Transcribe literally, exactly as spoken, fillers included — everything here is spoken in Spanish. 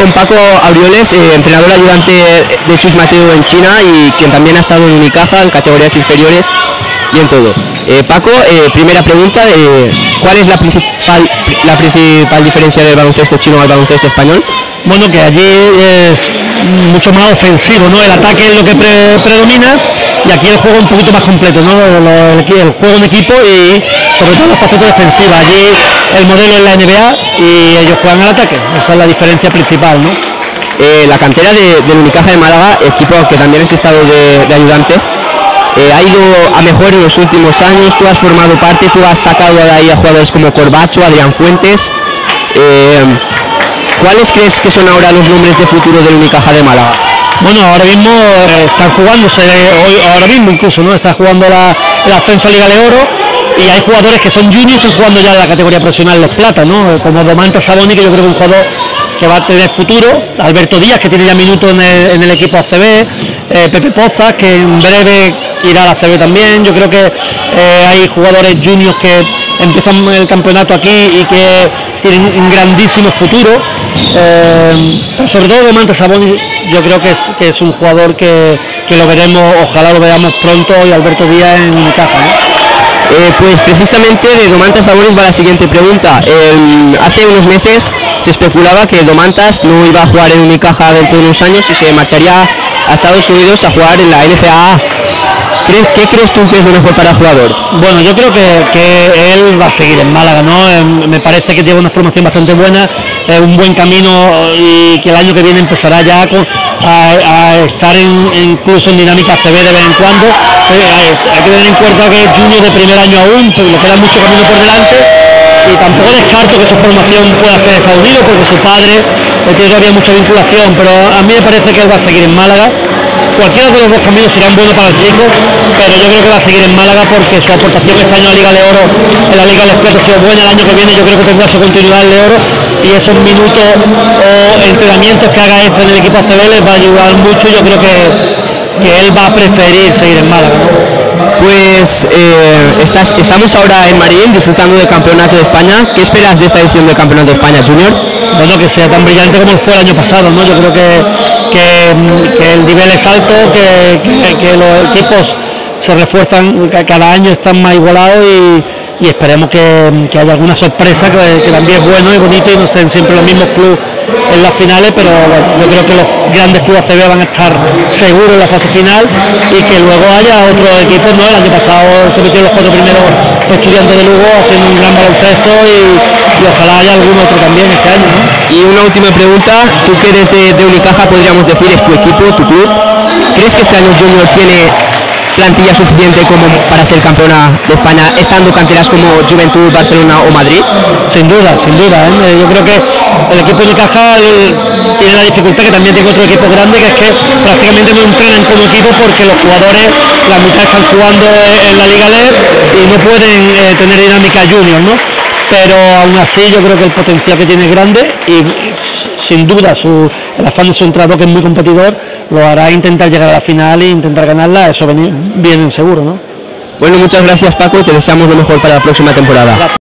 con Paco Aurioles, eh, entrenador ayudante de Chus Mateo en China y quien también ha estado en Unicaja, en categorías inferiores y en todo. Eh, Paco, eh, primera pregunta, eh, ¿cuál es la principal, la principal diferencia del baloncesto chino al baloncesto español? Bueno, que allí es mucho más ofensivo, ¿no? El ataque es lo que pre predomina y aquí el juego un poquito más completo, ¿no? El, el, el juego en equipo y sobre todo la faceta defensiva. Allí el modelo es la N B A y ellos juegan al ataque, esa es la diferencia principal, ¿no? Eh, la cantera de, del Unicaja de Málaga, equipo que también es estado de, de ayudante, eh, ha ido a mejor en los últimos años. Tú has formado parte, tú has sacado de ahí a jugadores como Corbacho, Adrián Fuentes. Eh, ¿Cuáles crees que son ahora los nombres de futuro del Unicaja de Málaga? Bueno, ahora mismo eh, están jugándose, hoy, ahora mismo incluso, ¿no? Está jugando la, el ascenso a Liga de Oro y hay jugadores que son juniors que están jugando ya en la categoría profesional Los Plata, ¿no? Como Domantas Sabonis, que yo creo que es un jugador que va a tener futuro, Alberto Díaz, que tiene ya minutos en el, en el equipo A C B, eh, Pepe Pozas, que en breve irá a la A C B también. Yo creo que eh, hay jugadores juniors que empiezan el campeonato aquí y que tienen un grandísimo futuro, eh, pero sobre todo Domantas Sabonis, yo creo que es, que es un jugador que, que lo veremos, ojalá lo veamos pronto, y Alberto Díaz en Unicaja, ¿no? Eh, pues precisamente de Domantas Sabonis va la siguiente pregunta. Eh, hace unos meses se especulaba que Domantas no iba a jugar en Unicaja dentro de unos años y se marcharía a Estados Unidos a jugar en la N C A A. ¿Qué crees tú que es lo mejor para el jugador? Bueno, yo creo que, que él va a seguir en Málaga, ¿no? Eh, me parece que tiene una formación bastante buena, eh, un buen camino y que el año que viene empezará ya con, a, a estar en, incluso en dinámica A C B de vez en cuando. Eh, hay, hay que tener en cuenta que es junior de primer año aún, pero le queda mucho camino por delante y tampoco descarto que su formación pueda ser en Estados Unidos porque su padre eh, tiene todavía mucha vinculación, pero a mí me parece que él va a seguir en Málaga. Cualquiera de los dos caminos serán buenos para el chico, pero yo creo que va a seguir en Málaga porque su aportación este año a la Liga de Oro, en la Liga de Plata ha sido buena. El año que viene yo creo que tendrá su continuidad en de Oro y esos minutos o entrenamientos que haga extra en el equipo A C B les va a ayudar mucho. Yo creo que, que él va a preferir seguir en Málaga, ¿no? Pues eh, estás, estamos ahora en Marín disfrutando del Campeonato de España. ¿Qué esperas de esta edición del Campeonato de España Junior? Bueno, que sea tan brillante como fue el año pasado, ¿no? Yo creo que, que, que el nivel es alto, que, que, que los equipos se refuerzan, que cada año están más igualados y, y esperemos que, que haya alguna sorpresa, que, que también es bueno y bonito y no estén siempre los mismos clubes en las finales, pero bueno, yo creo que los grandes clubes A C B van a estar seguros en la fase final y que luego haya otros equipos, ¿no? El año pasado se metieron los cuatro primeros Estudiantes de Lugo haciendo un gran baloncesto y, y ojalá haya algún otro también este año, ¿no? Y una última pregunta, tú que eres de, de Unicaja, podríamos decir, es tu equipo, tu club, ¿crees que este año Junior tiene plantilla suficiente como para ser campeona de España, estando canteras como Juventud, Barcelona o Madrid? Sin duda, sin duda, ¿eh? Yo creo que el equipo de Unicaja tiene la dificultad que también tiene otro equipo grande, que es que prácticamente no entrenan como equipo porque los jugadores, la mitad están jugando en la Liga L E B y no pueden eh, tener dinámica junior, ¿no? Pero aún así yo creo que el potencial que tiene es grande y sin duda su, el afán de su entrenador, que es muy competidor, lo hará intentar llegar a la final e intentar ganarla, eso viene seguro, ¿no? Bueno, muchas gracias Paco, te deseamos lo mejor para la próxima temporada. Gracias.